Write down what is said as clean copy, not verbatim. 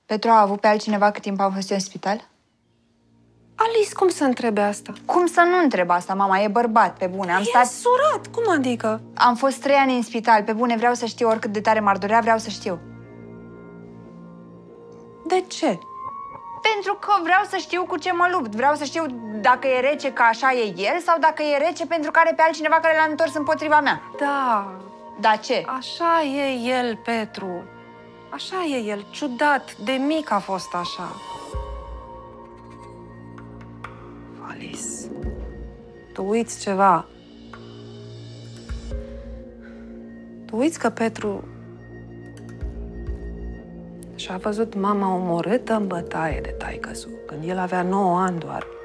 Petru a avut pe altcineva cât timp am fost eu în spital? Alice, cum să întrebe asta? Cum să nu întreb asta, mama? E bărbat, pe bune. E surat, cum adică? Am fost 3 ani în spital, pe bune, vreau să știu, oricât de tare m-ar durea, vreau să știu. De ce? Pentru că vreau să știu cu ce mă lupt. Vreau să știu dacă e rece că așa e el sau dacă e rece pentru că are pe altcineva care l-a întors împotriva mea. Da. Da ce? Așa e el, Petru. Așa e el, ciudat. De mic a fost așa. Alice, tu uiți ceva. Tu uiți că Petru și-a văzut mama omorâtă în bătaie de taică-su, când el avea 9 ani doar.